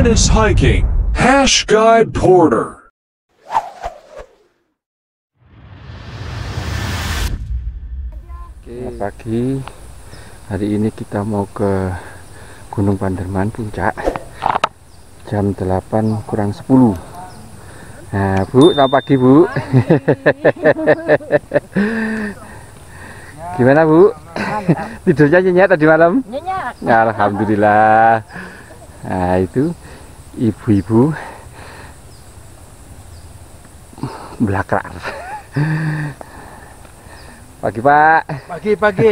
Dennis Hiking, Hash Guide Porter. Selamat pagi. Hari ini kita mau ke Gunung Panderman Puncak. Jam 8 kurang 10. Nah, Bu, selamat pagi, Bu. Gimana, Bu? Tidurnya nyenyak tadi malam? Nyenyak. Alhamdulillah. Nah, itu ibu-ibu belakar. Pagi, Pak. Pagi.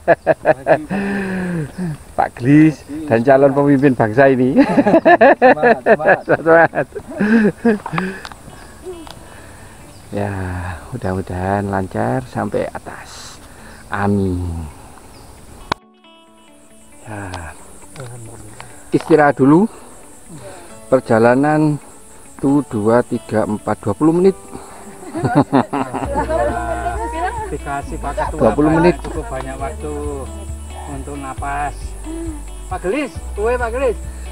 Pak Glis dan calon pemimpin bangsa ini. Semangat. Ya, mudah-mudahan lancar sampai atas. Amin. Ya. Istirahat dulu. Perjalanan tuh 2, 3, 4, 20 menit. Dikasih Pak Ketua 20 menit. cukup banyak waktu untuk napas. Pak Gelis, Pak Gelis.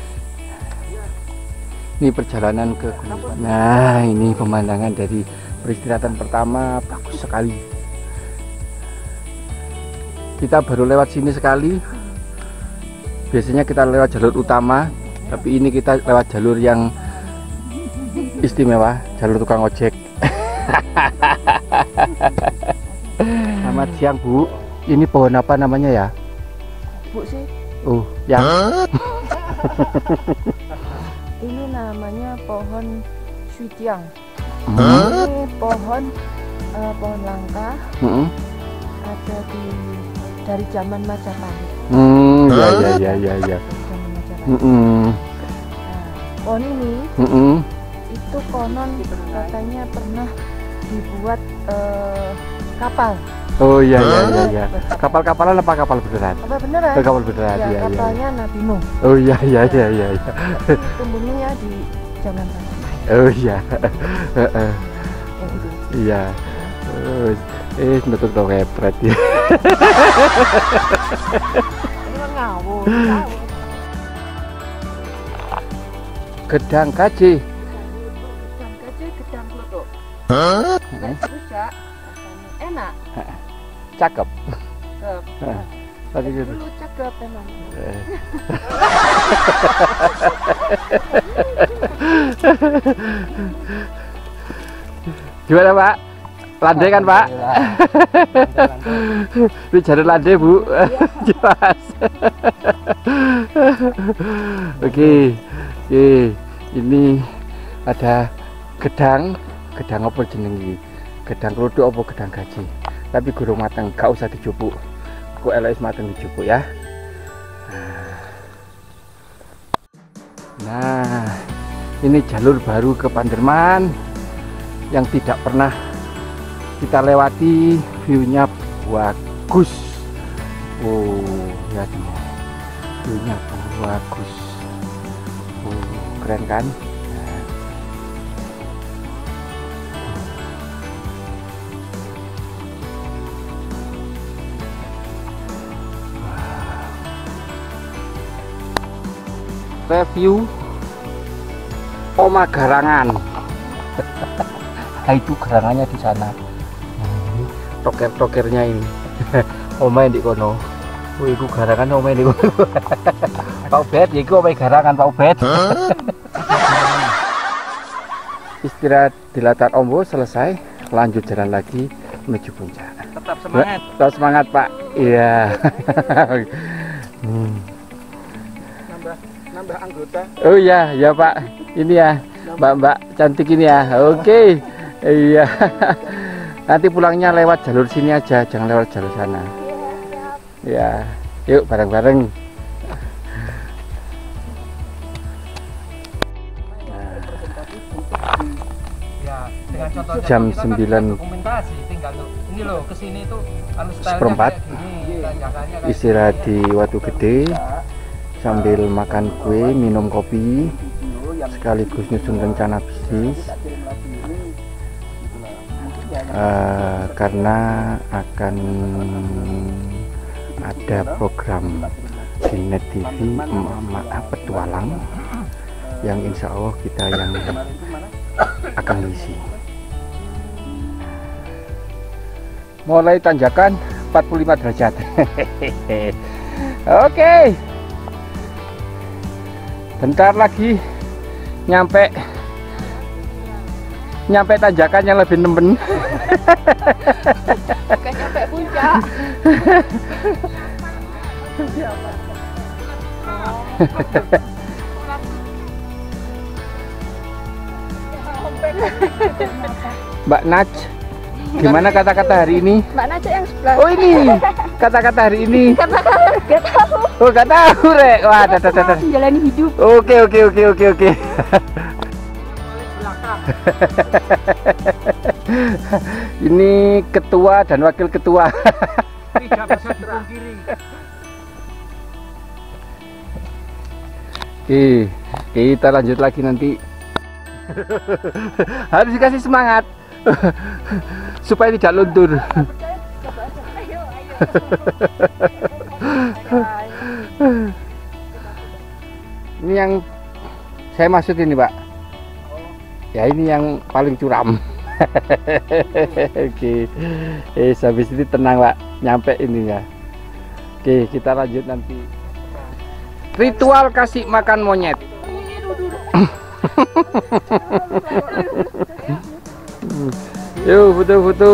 Ini perjalanan ke Gunung. Nah, ini pemandangan dari peristirahatan pertama, bagus sekali. Kita baru lewat sini sekali. Biasanya kita lewat jalur utama, tapi ini kita lewat jalur yang istimewa, jalur tukang ojek. Selamat siang, Bu. Ini pohon apa namanya ya? Bu sih. Oh, yang Ini namanya pohon Shuitiang. Hmm? Ini pohon langka. Ada dari zaman Majapahit. Ya. Zaman Majapahit. Hmm. Nah, pohon ini itu konon katanya pernah dibuat kapal. Oh iya. Kapal-kapalan apa kapal beneran? Apa beneran? Kapal beneran, Ya, iya. kapalnya Nabi Nuh. Oh iya. Tumbuhnya di zaman Majapahit. Oh iya. Yang itu. Iya. Nutup dong kepret ya. Ini mah ngawur. Gedang kaji. Gedang gajah, gedang klothok. Terus ya, rasanya enak. Cakep. Cakep. Tadi gitu. Dulu cakep emang. Gimana, Pak? Landai kan, Pak? Ini jalur landai, Bu. Jelas. Oke. Ini ada gedang apa jenengi? Gedang klothok apa gedang gaji? Tapi gurung mateng, gak usah dijupuk. Kok elek mateng dijupuk ya. Nah, ini jalur baru ke Panderman yang tidak pernah kita lewati. View-nya bagus. Oh, lihat nih. View-nya bagus. Oh, keren kan? Review Oma Garangan. Nah, itu garangannya di sana. Toker-tokernya ini. Oma yang di kono. Oh, itu garangan oma yang di kono. Pak Ubed, ya itu oma garangan Pak Ubed. Istirahat di latar Ombo selesai, lanjut jalan lagi menuju puncak. Tetap semangat. Tetap semangat, Pak. Iya. Nambah anggota. Oh iya, ya Pak. Ini ya, Mbak cantik ini ya. Oke. Iya. Nanti pulangnya lewat jalur sini aja, jangan lewat jalur sana. Ya, yuk bareng-bareng. Ya, dengan contohnya Jam kita kan 9. dokumentasi tinggal ini loh, kesini tuh kalau Seperempat. Istirahat di Watu Gede sambil makan kue, minum kopi, sekaligus nyusun rencana bisnis. Karena akan ada program di Net TV Emak Petualang yang insya Allah kita yang akan ngisi. Mulai tanjakan 45 derajat. Oke. Bentar lagi nyampe tanjakan yang lebih nemen. Bukan nyampe puncak. Mbak Naj, gimana kata-kata hari ini? Mbak Naja yang sebelah. Oh ini kata-kata hari ini. Gak tahu. Oh gak tahu rek. Wah, dadah. Menjalani hidup. Oke. Ini ketua dan wakil ketua. Tidak bisa dipungkiri. Oke, kita lanjut lagi nanti. Harus dikasih semangat supaya tidak luntur. Ayo. Ini yang saya maksud ini, Pak. Ya ini yang paling curam. Oke, habis ini tenang, Pak. Nyampe ini ya. Oke, kita lanjut nanti. Ritual kasih makan monyet. Yuk foto-foto.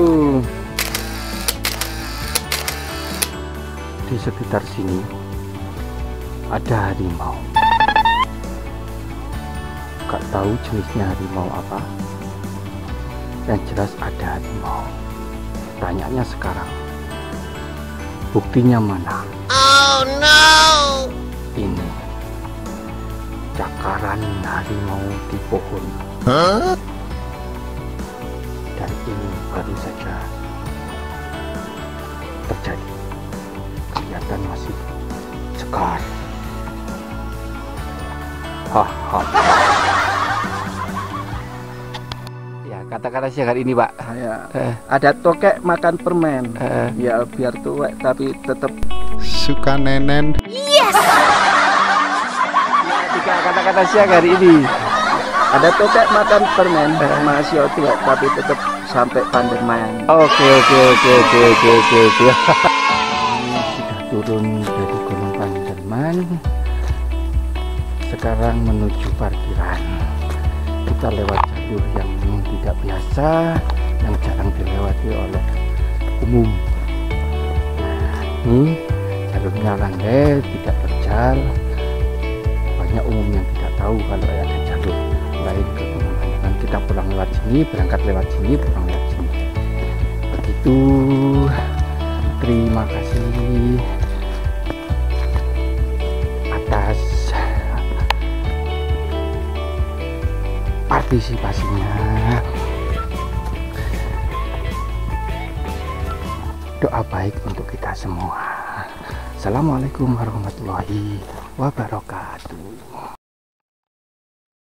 Di sekitar sini ada harimau. Gak tahu jenisnya harimau apa. Yang jelas ada harimau. Tanyanya sekarang, buktinya mana? Oh no! Ini cakaran harimau di pohon. Dan ini baru saja terjadi. Kelihatan masih segar. Haha. Ya kata-kata siang hari ini, Pak. Ya, ada tokek makan permen. Ya biar tuwek tapi tetap suka nenen. Tiga kata-kata siang hari ini. ada tokek makan permen masih tuwek tapi tetap sampai Panderman. Oke. Sudah turun dari Gunung Panderman. Sekarang menuju parkiran. Kita lewat jalur yang memang tidak biasa, yang jarang dilewati oleh umum. Nah, ini jalurnya landai, tidak terjal. Banyak umum yang tidak tahu kalau ada jalur lain ke Gunung Panderman. Kita pulang lewat sini, berangkat lewat sini, pulang lewat sini. Begitu. Terima kasih atas partisipasinya. Doa baik untuk kita semua. Assalamualaikum warahmatullahi wabarakatuh.